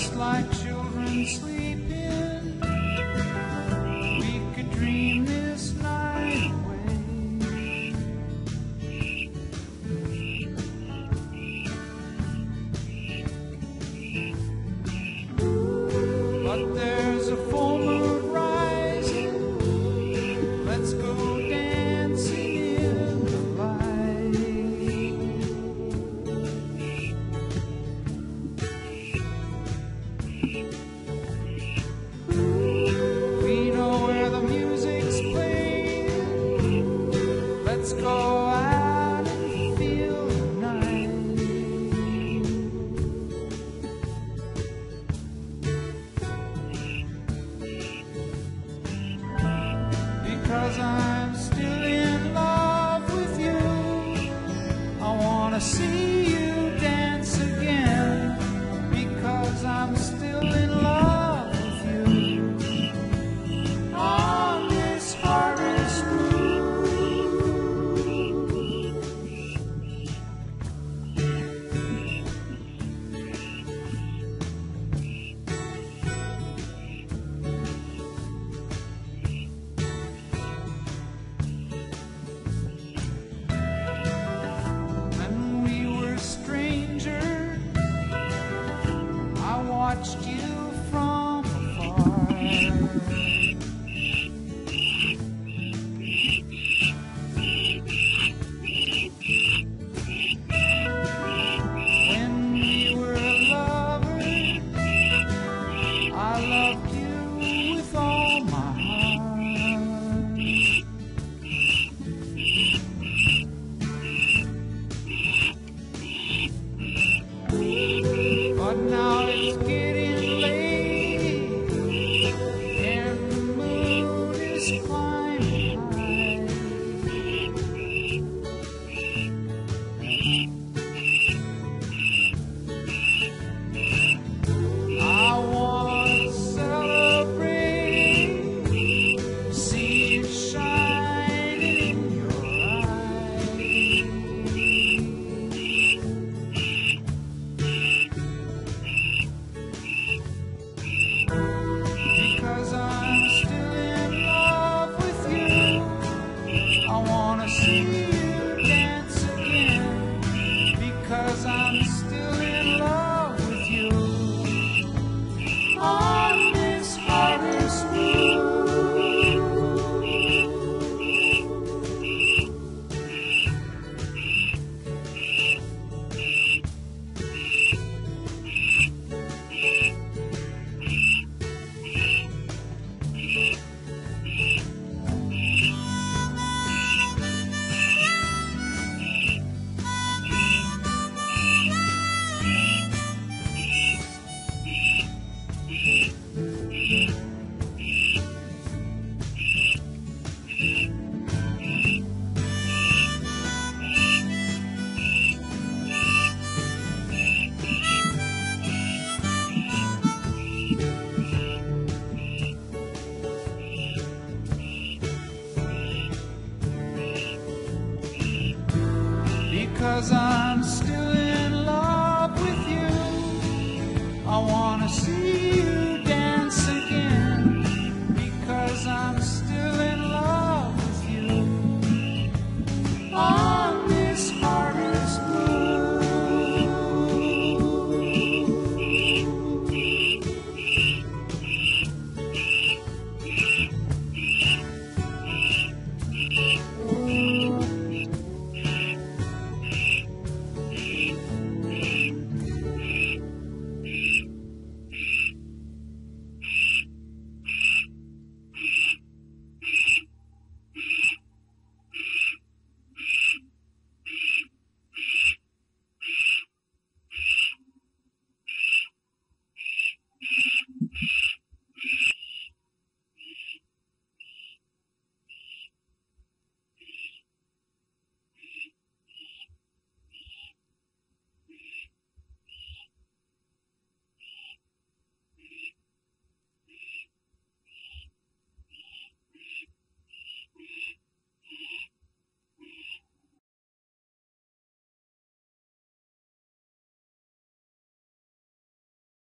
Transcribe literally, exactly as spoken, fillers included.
just like children sleeping, we could dream this night away. But there's a full moon rising, let's go dancing in the light. We know where the music's playing, let's go out and feel the night. Because I'm still in love with you, I wanna see you dance again. Because I'm still in love with you, on this harvest moon. When we were strangers, I watched you from afar. When we were lovers, I loved you with all my heart. But now it's getting late, and the moon is climbing high. I wanna celebrate, see it shining in your eyes. Because I'm still in love with you, I wanna see you dance again. Because I'm still in love with you, on this harvest moon. Because I'm still in love with you, I wanna see